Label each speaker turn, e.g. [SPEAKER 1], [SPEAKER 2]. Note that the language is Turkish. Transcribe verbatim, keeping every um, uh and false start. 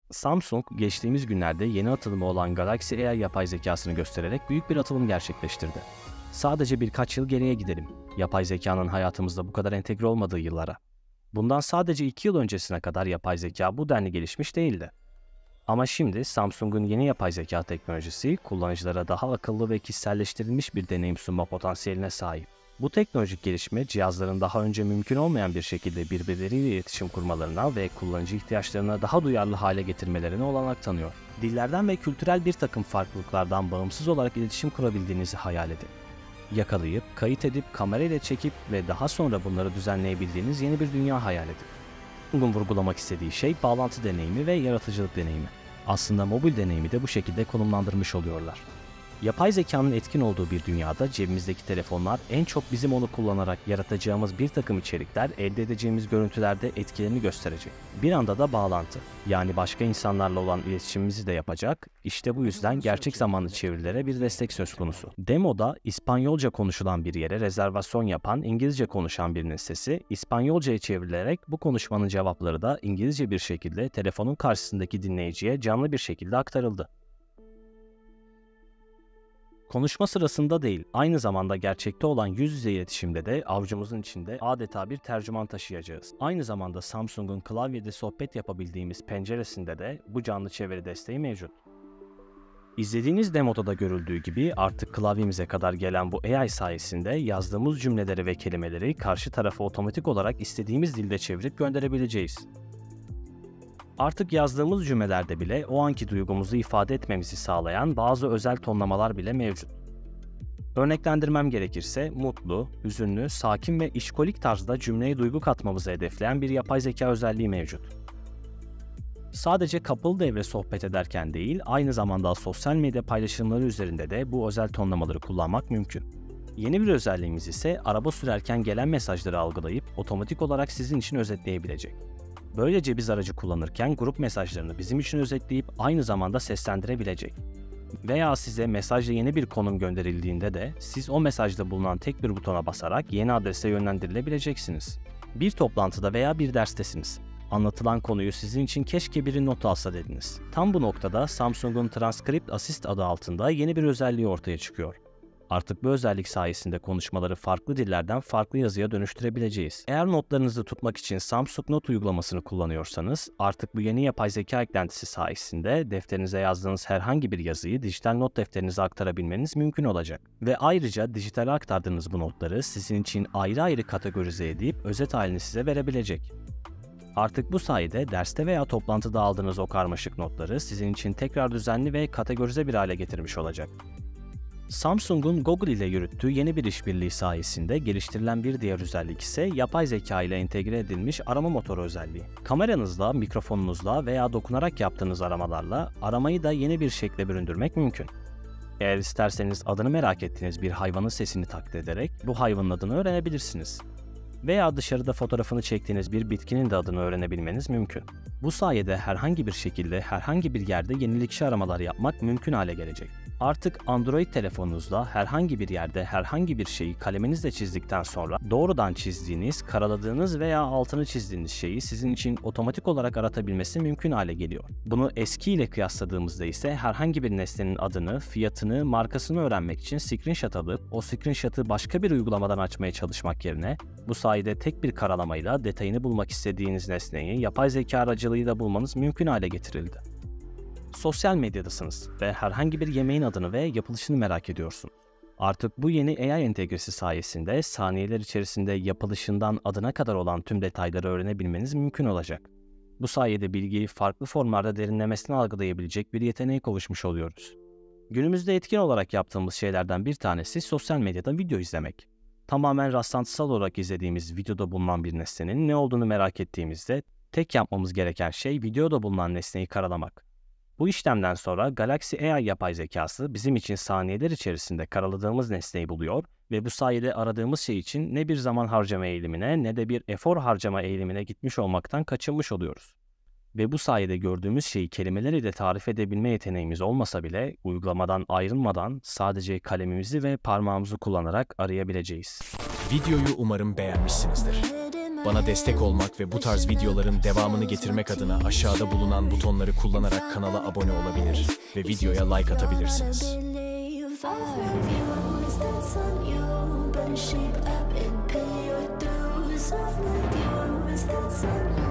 [SPEAKER 1] Samsung, geçtiğimiz günlerde yeni atılımı olan Galaxy A I yapay zekasını göstererek büyük bir atılım gerçekleştirdi. Sadece birkaç yıl geriye gidelim, yapay zekanın hayatımızda bu kadar entegre olmadığı yıllara. Bundan sadece iki yıl öncesine kadar yapay zeka bu denli gelişmiş değildi. Ama şimdi Samsung'un yeni yapay zeka teknolojisi, kullanıcılara daha akıllı ve kişiselleştirilmiş bir deneyim sunma potansiyeline sahip. Bu teknolojik gelişme, cihazların daha önce mümkün olmayan bir şekilde birbirleriyle iletişim kurmalarına ve kullanıcı ihtiyaçlarına daha duyarlı hale getirmelerine olanak tanıyor. Dillerden ve kültürel bir takım farklılıklardan bağımsız olarak iletişim kurabildiğinizi hayal edin. Yakalayıp, kayıt edip, kamerayla çekip ve daha sonra bunları düzenleyebildiğiniz yeni bir dünya hayal edin. Bugün vurgulamak istediği şey bağlantı deneyimi ve yaratıcılık deneyimi. Aslında mobil deneyimi de bu şekilde konumlandırmış oluyorlar. Yapay zekanın etkin olduğu bir dünyada cebimizdeki telefonlar en çok bizim onu kullanarak yaratacağımız bir takım içerikler, elde edeceğimiz görüntülerde etkilerini gösterecek. Bir anda da bağlantı, yani başka insanlarla olan iletişimimizi de yapacak. İşte bu yüzden gerçek zamanlı çevirilere bir destek söz konusu. Demoda İspanyolca konuşulan bir yere rezervasyon yapan İngilizce konuşan birinin sesi, İspanyolcaya çevrilerek bu konuşmanın cevapları da İngilizce bir şekilde telefonun karşısındaki dinleyiciye canlı bir şekilde aktarıldı. Konuşma sırasında değil, aynı zamanda gerçekte olan yüz yüze iletişimde de avucumuzun içinde adeta bir tercüman taşıyacağız. Aynı zamanda Samsung'un klavyede sohbet yapabildiğimiz penceresinde de bu canlı çeviri desteği mevcut. İzlediğiniz demoda da görüldüğü gibi artık klavyemize kadar gelen bu A I sayesinde yazdığımız cümleleri ve kelimeleri karşı tarafa otomatik olarak istediğimiz dilde çevirip gönderebileceğiz. Artık yazdığımız cümlelerde bile o anki duygumuzu ifade etmemizi sağlayan bazı özel tonlamalar bile mevcut. Örneklendirmem gerekirse mutlu, hüzünlü, sakin ve işkolik tarzda cümleye duygu katmamızı hedefleyen bir yapay zeka özelliği mevcut. Sadece kapalı devre sohbet ederken değil, aynı zamanda sosyal medya paylaşımları üzerinde de bu özel tonlamaları kullanmak mümkün. Yeni bir özelliğimiz ise araba sürerken gelen mesajları algılayıp otomatik olarak sizin için özetleyebilecek. Böylece biz aracı kullanırken grup mesajlarını bizim için özetleyip aynı zamanda seslendirebilecek. Veya size mesajla yeni bir konum gönderildiğinde de siz o mesajda bulunan tek bir butona basarak yeni adrese yönlendirilebileceksiniz. Bir toplantıda veya bir derstesiniz. Anlatılan konuyu sizin için keşke biri not alsa dediniz. Tam bu noktada Samsung'un Transcript Assist adı altında yeni bir özelliği ortaya çıkıyor. Artık bu özellik sayesinde konuşmaları farklı dillerden farklı yazıya dönüştürebileceğiz. Eğer notlarınızı tutmak için Samsung Not uygulamasını kullanıyorsanız, artık bu yeni yapay zeka eklentisi sayesinde defterinize yazdığınız herhangi bir yazıyı dijital not defterinize aktarabilmeniz mümkün olacak. Ve ayrıca dijitale aktardığınız bu notları sizin için ayrı ayrı kategorize edip özet halini size verebilecek. Artık bu sayede derste veya toplantıda aldığınız o karmaşık notları sizin için tekrar düzenli ve kategorize bir hale getirmiş olacak. Samsung'un Google ile yürüttüğü yeni bir işbirliği sayesinde geliştirilen bir diğer özellik ise yapay zeka ile entegre edilmiş arama motoru özelliği. Kameranızla, mikrofonunuzla veya dokunarak yaptığınız aramalarla aramayı da yeni bir şekle büründürmek mümkün. Eğer isterseniz adını merak ettiğiniz bir hayvanın sesini taklit ederek bu hayvanın adını öğrenebilirsiniz. Veya dışarıda fotoğrafını çektiğiniz bir bitkinin de adını öğrenebilmeniz mümkün. Bu sayede herhangi bir şekilde herhangi bir yerde yenilikçi aramalar yapmak mümkün hale gelecek. Artık Android telefonunuzda herhangi bir yerde herhangi bir şeyi kaleminizle çizdikten sonra doğrudan çizdiğiniz, karaladığınız veya altını çizdiğiniz şeyi sizin için otomatik olarak aratabilmesi mümkün hale geliyor. Bunu eski ile kıyasladığımızda ise herhangi bir nesnenin adını, fiyatını, markasını öğrenmek için screenshot alıp o screenshot'ı başka bir uygulamadan açmaya çalışmak yerine bu sayede tek bir karalamayla detayını bulmak istediğiniz nesneyi yapay zeka aracılığıyla bulmanız mümkün hale getirildi. Sosyal medyadasınız ve herhangi bir yemeğin adını ve yapılışını merak ediyorsun. Artık bu yeni A I entegresi sayesinde saniyeler içerisinde yapılışından adına kadar olan tüm detayları öğrenebilmeniz mümkün olacak. Bu sayede bilgiyi farklı formlarda derinlemesine algılayabilecek bir yeteneğe kavuşmuş oluyoruz. Günümüzde etkin olarak yaptığımız şeylerden bir tanesi sosyal medyada video izlemek. Tamamen rastlantısal olarak izlediğimiz videoda bulunan bir nesnenin ne olduğunu merak ettiğimizde tek yapmamız gereken şey videoda bulunan nesneyi karalamak. Bu işlemden sonra Galaxy A I yapay zekası bizim için saniyeler içerisinde karaladığımız nesneyi buluyor ve bu sayede aradığımız şey için ne bir zaman harcama eğilimine ne de bir efor harcama eğilimine gitmiş olmaktan kaçınmış oluyoruz. Ve bu sayede gördüğümüz şeyi kelimeler ile tarif edebilme yeteneğimiz olmasa bile uygulamadan ayrılmadan sadece kalemimizi ve parmağımızı kullanarak arayabileceğiz.
[SPEAKER 2] Videoyu umarım beğenmişsinizdir. Bana destek olmak ve bu tarz videoların devamını getirmek adına aşağıda bulunan butonları kullanarak kanala abone olabilir ve videoya like atabilirsiniz.
[SPEAKER 3] Shape up and pay your dues. I've lived yours, that's on you.